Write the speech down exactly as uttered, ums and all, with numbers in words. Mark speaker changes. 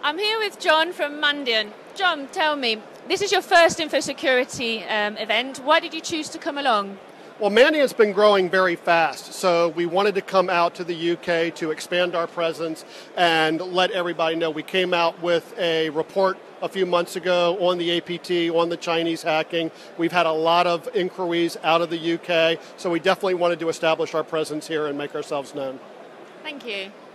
Speaker 1: I'm here with John from Mandiant. John, tell me, this is your first InfoSecurity um, event. Why did you choose to come along?
Speaker 2: Well, Mandiant's been growing very fast, so we wanted to come out to the U K to expand our presence and let everybody know. We came out with a report a few months ago on the A P T, on the Chinese hacking. We've had a lot of inquiries out of the U K, so we definitely wanted to establish our presence here and make ourselves known.
Speaker 1: Thank you.